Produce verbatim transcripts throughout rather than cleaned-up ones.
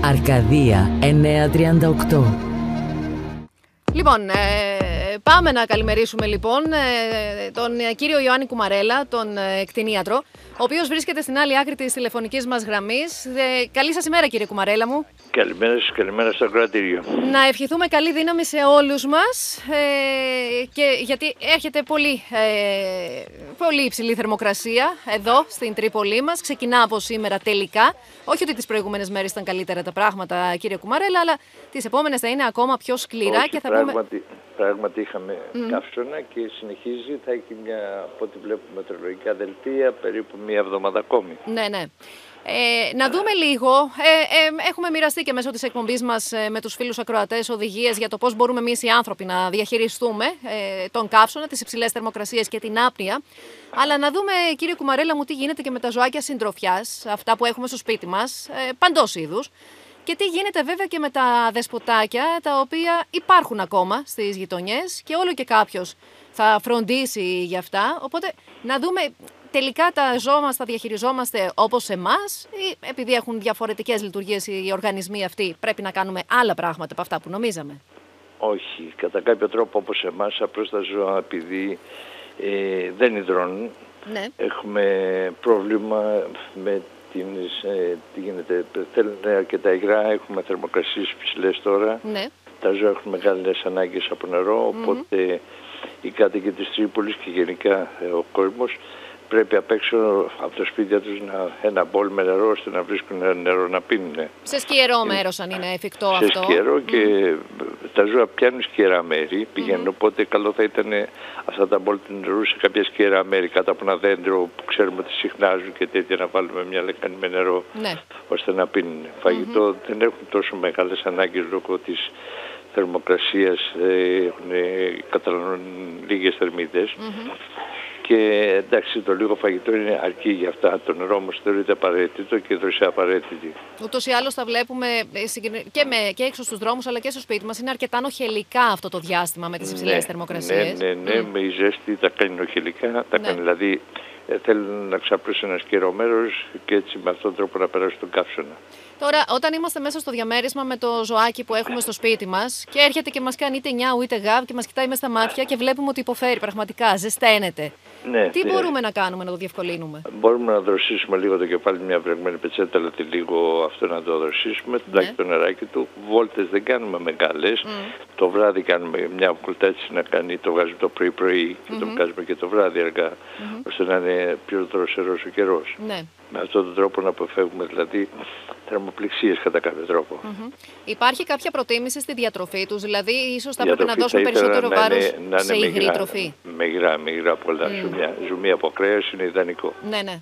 Αρκαδία εννιακόσια τριάντα οκτώ. Λοιπόν, ε, πάμε να καλημερίσουμε λοιπόν ε, τον ε, κύριο Ιωάννη Κουμαρέλα, τον ε, κτηνίατρο, ο οποίος βρίσκεται στην άλλη άκρη της τηλεφωνικής μας γραμμής. Ε, καλή σας ημέρα, κύριε Κουμαρέλα μου. Καλημέρα σας, καλημέρα στο κρατήριο. Να ευχηθούμε καλή δύναμη σε όλους μας, ε, και, γιατί έρχεται πολύ, ε, πολύ υψηλή θερμοκρασία εδώ στην Τρίπολη μας. Ξεκινά από σήμερα τελικά. Όχι ότι τις προηγούμενες μέρες ήταν καλύτερα τα πράγματα, κύριε Κουμαρέλα, αλλά τις επόμενες θα είναι ακόμα πιο σκληρά. Όχι, και θα πράγματι, πούμε... πράγματι είχαμε Mm. καύσωνα και συνεχίζει, θα έχει μια, από ό,τι βλέπουμε μετεωρολογικά δελτία, περίπου μια εβδομάδα ακόμη. Ναι, ναι. Ε, να δούμε λίγο, ε, ε, έχουμε μοιραστεί και μέσω της εκπομπής μας ε, με τους φίλους ακροατές οδηγίες για το πώς μπορούμε εμείς οι άνθρωποι να διαχειριστούμε ε, τον καύσωνα, τις υψηλές θερμοκρασίες και την άπνοια. Αλλά να δούμε, κύριε Κουμαρέλα μου, τι γίνεται και με τα ζωάκια συντροφιάς, αυτά που έχουμε στο σπίτι μας, ε, παντός είδους. Και τι γίνεται βέβαια και με τα δεσποτάκια, τα οποία υπάρχουν ακόμα στις γειτονιές και όλο και κάποιος θα φροντίσει για αυτά. Οπότε να δούμε τελικά τα ζώα μας τα διαχειριζόμαστε όπως εμάς, ή επειδή έχουν διαφορετικές λειτουργίες οι οργανισμοί αυτοί πρέπει να κάνουμε άλλα πράγματα από αυτά που νομίζαμε. Όχι, κατά κάποιο τρόπο όπως εμάς, απλώς τα ζώα επειδή ε, δεν υδρώνουν, Ναι. έχουμε πρόβλημα με την, ε, τι γίνεται, θέλουν αρκετά υγρά, έχουμε θερμοκρασίες ψηλές τώρα, Ναι. τα ζώα έχουν μεγάλες ανάγκες από νερό, οπότε mm-hmm. οι κάτοικοι της Τρίπολης και γενικά ε, ο κόσμος πρέπει απ' έξω από το σπίτι τους να, ένα μπολ με νερό ώστε να βρίσκουν νερό να πίνουν. Σε σκιερό μέρος αν είναι εφικτό σε αυτό. Σε σκιερό και mm. τα ζώα πιάνουν σκιερά μέρη, πηγαίνουν, mm-hmm. οπότε καλό θα ήταν αυτά τα μπολ του νερού σε κάποια σκιερά μέρη κάτω από ένα δέντρο που ξέρουμε ότι συχνάζουν και τέτοια, να βάλουμε μια λεκάνη με νερό, ναι. ώστε να πίνουν. Mm-hmm. Φαγητό δεν έχουν τόσο μεγάλες ανάγκες λόγω της θερμοκρασίας, έχουν, καταναλώνουν λίγες θερμίδες. Mm-hmm. Και εντάξει, το λίγο φαγητό είναι αρκεί για αυτά. Το νερό όμως θεωρείται απαραίτητο και η δροσιά απαραίτητη. Ούτως ή άλλως τα βλέπουμε και, με, και έξω στους δρόμους αλλά και στο σπίτι μας. Είναι αρκετά νοχελικά αυτό το διάστημα με τις υψηλές ναι, θερμοκρασίες. Ναι, ναι, ναι. Mm. Με η ζέστη τα κάνει νοχελικά. Τα ναι. κάνει, δηλαδή ε, θέλουν να ξαπλώσουν ένα σκερό μέρος και έτσι με αυτόν τον τρόπο να περάσουν τον καύσωνα. Τώρα, όταν είμαστε μέσα στο διαμέρισμα με το ζωάκι που έχουμε στο σπίτι μας και έρχεται και μας κάνει είτε νιάου είτε γαβ και μας κοιτάει μες στα μάτια και βλέπουμε ότι υποφέρει πραγματικά, ζεσταίνεται. Ναι, τι ναι. μπορούμε να κάνουμε να το διευκολύνουμε? Μπορούμε να δροσίσουμε λίγο το κεφάλι, μια βρεγμένη πετσέτα, αλλά λίγο αυτό να το δροσίσουμε, τουλάχιστον ναι. το νεράκι του. Βόλτες δεν κάνουμε μεγάλες. Mm. Το βράδυ κάνουμε μια βόλτα έτσι να κάνει, το βγάζουμε το πρωί-πρωί και mm-hmm. το βγάζουμε και το βράδυ αργά, mm-hmm. ώστε να είναι πιο δροσερός ο καιρός. Ναι. Με αυτόν τον τρόπο να αποφεύγουμε δηλαδή θερμοπληξίες κατά κάποιο τρόπο. Mm-hmm. Υπάρχει κάποια προτίμηση στη διατροφή τους, δηλαδή ίσως θα πρέπει να δώσουμε περισσότερο να βάρος είναι, να σε υγρή τροφή? Με υγρά, με υγρά πολλά. Mm. Ζουμιά, ζουμί από κρέας είναι ιδανικό. Ναι, ναι.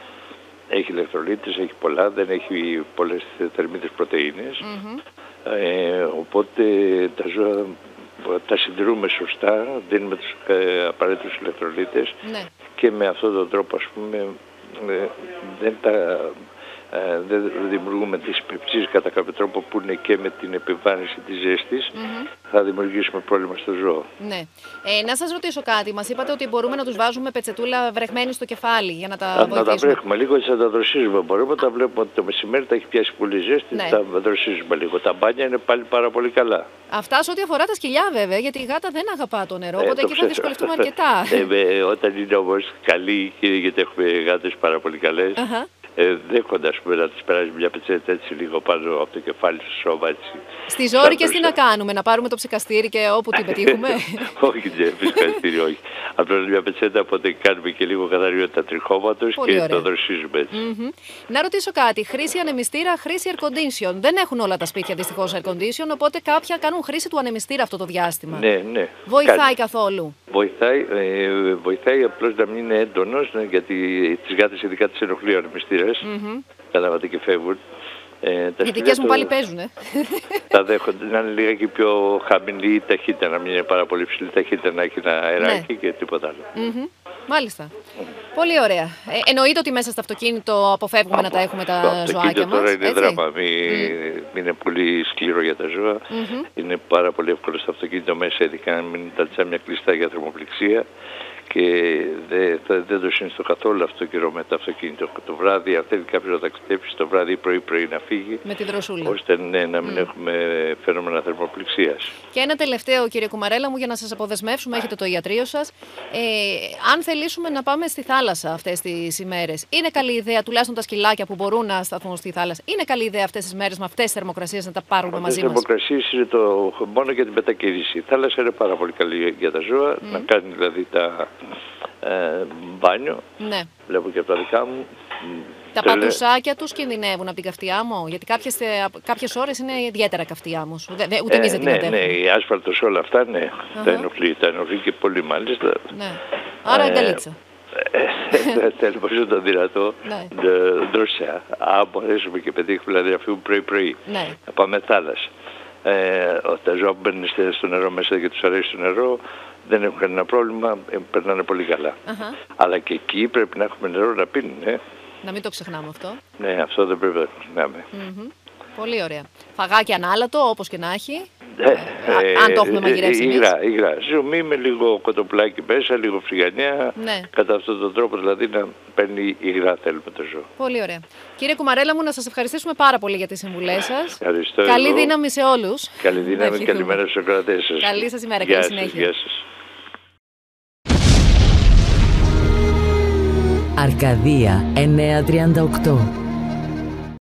Έχει ηλεκτρολίτες, έχει πολλά, δεν έχει πολλές θερμίδες πρωτεΐνες. Mm-hmm. Ε, οπότε τα ζώα τα συντηρούμε σωστά, δίνουμε τους ε, απαραίτητους ηλεκτρολίτες ναι. και με αυτόν τον τρόπο ας πούμε ε, δεν τα... Ε, δεν δημιουργούμε τις πεψίες κατά κάποιο τρόπο που είναι και με την επιβάρυνση της ζέστης, mm-hmm. θα δημιουργήσουμε πρόβλημα στο ζώο. Ναι. Ε, να σας ρωτήσω κάτι. Μας είπατε ότι μπορούμε να τους βάζουμε πετσετούλα βρεγμένη στο κεφάλι για να τα Α, βοηθήσουμε. Να τα βρέχουμε λίγο, έτσι να τα δροσίζουμε. Μπορούμε, τα βλέπουμε ότι το μεσημέρι τα έχει πιάσει πολύ ζέστη, ναι. τα δροσίζουμε λίγο. Τα μπάνια είναι πάλι πάρα πολύ καλά. Αυτά σε ό,τι αφορά τα σκυλιά βέβαια, γιατί η γάτα δεν αγαπά το νερό, οπότε ε, εκεί θα δυσκολευτούμε αρκετά. ε, ε, όταν είναι όμως καλή, γιατί έχουμε γάτες πάρα πολύ καλές. Uh-huh. Ε, δέχονται ας πούμε να τις περάσει μια πετσέτα έτσι λίγο πάνω από το κεφάλι στο σώμα έτσι. Στη ζόρι και τι να κάνουμε, να πάρουμε το ψεκαστήρι και όπου την πετύχουμε? Όχι, ναι, ψεκαστήρι όχι. Απλώς μια πετσέτα, οπότε κάνουμε και λίγο καθαριότητα τριχώματος και ωραία. Το δροσίζουμε έτσι. Mm-hmm. Να ρωτήσω κάτι, χρήση ανεμιστήρα, χρήση air condition. Δεν έχουν όλα τα σπίτια δυστυχώς air condition, οπότε κάποια κάνουν χρήση του ανεμιστήρα αυτό το διάστημα. Ναι, ναι. Βοηθάει κάνει. καθόλου? Βοηθάει, ε, βοηθάει απλώς να μην είναι έντονος, ναι, γιατί τις γάτες ειδικά τις ενοχλεί ο ανεμιστήρας. Mm-hmm. Καταλάβατε και φεύγουν. Ε, οι δικές μου το... πάλι παίζουν, ε. Τα δέχονται να είναι λίγα πιο χαμηλή η ταχύτητα, να μην είναι πάρα πολύ ψηλή ταχύτητα, να έχει ένα αεράκι ναι. και τίποτα άλλο. Mm-hmm. Μάλιστα. Mm. Πολύ ωραία. Ε, εννοείται ότι μέσα στο αυτοκίνητο αποφεύγουμε Α, να τα έχουμε τα ζωάκια μας. Το τώρα είναι έτσι? δράμα. Μην mm. είναι πολύ σκληρό για τα ζώα. Mm-hmm. Είναι πάρα πολύ εύκολο στο αυτοκίνητο μέσα, ειδικά να μην τα τσάμια κλειστά για θερμοπληξία. και δεν, δεν το συνιστώ καθόλου αυτό το καιρό με το αυτοκίνητο. Το βράδυ, αν θέλει κάποιος να ταξιδέψει, το βράδυ πρωί-πρωί να φύγει. Με τη δροσούλα. Ώστε ναι, να μην mm. έχουμε φαινόμενα θερμοπληξίας. Και ένα τελευταίο, κύριε Κουμαρέλα μου, για να σας αποδεσμεύσουμε, έχετε το ιατρείο σας. Ε, αν θελήσουμε να πάμε στη θάλασσα αυτές τις ημέρες, είναι καλή ιδέα, τουλάχιστον τα σκυλάκια που μπορούν να σταθούν στη θάλασσα, είναι καλή ιδέα αυτές τις μέρες με αυτές τις θερμοκρασίες να τα πάρουμε αυτές μαζί μας? Αυτές τις θερμοκρασίες είναι το, μόνο για την μετακίνηση. Η θάλασσα είναι πάρα πολύ καλή για τα ζώα, mm. να κάνει δηλαδή τα ε, μπάνιο. Ναι. Βλέπω και από τα δικά μου. Τα πατουσάκια τους κινδυνεύουν από την καυτή άμμο, γιατί κάποιες, κάποιες ώρες είναι ιδιαίτερα καυτή άμμος. Ούτε εμείς δεν την ναι, αντέχουμε. Ναι, η άσφαλτος όλα αυτά, ναι, uh-huh. τα ενοχλεί, τα ενοχλεί και πολύ μάλιστα. Ναι. Άρα εγκαλίτσα. Τέλος το δυνατό, ντροσιά. Αν μπορέσουμε και πετύχουμε δηλαδή να φύγουμε πρωί-πρωί, να πάμε θάλασσα. Τα ζώα που μπαίνουν στο νερό μέσα και τους αρέσει το νερό, δεν έχουν κανένα πρόβλημα, περνάνε πολύ καλά. Uh-huh. Αλλά και εκεί πρέπει να έχουμε νερό να πίνουν. Ε. Να μην το ξεχνάμε αυτό. Ναι, αυτό δεν πρέπει να το ξεχνάμε. Mm-hmm. Πολύ ωραία. Φαγάκι ανάλατο, όπως και να έχει. Ε, ε, αν το έχουμε μαγειρεύσει εμείς. Υγρά, υγρά. Ζουμί με λίγο κοτοπουλάκι μέσα, λίγο φρυγανιά. Ναι. Κατά αυτόν τον τρόπο δηλαδή να παίρνει υγρά θέλουμε το ζώο. Πολύ ωραία. Κύριε Κουμαρέλα μου, να σας ευχαριστήσουμε πάρα πολύ για τις συμβουλές σας. Ευχαριστώ. Καλή εγώ. Δύναμη σε όλους. Καλή δύναμη και καλημέρα στους ακροατές σας. Καλή σας ημέρα, καλή συνέχεια. Γεια σας. Αρκαδία εννιακόσια τριάντα οκτώ.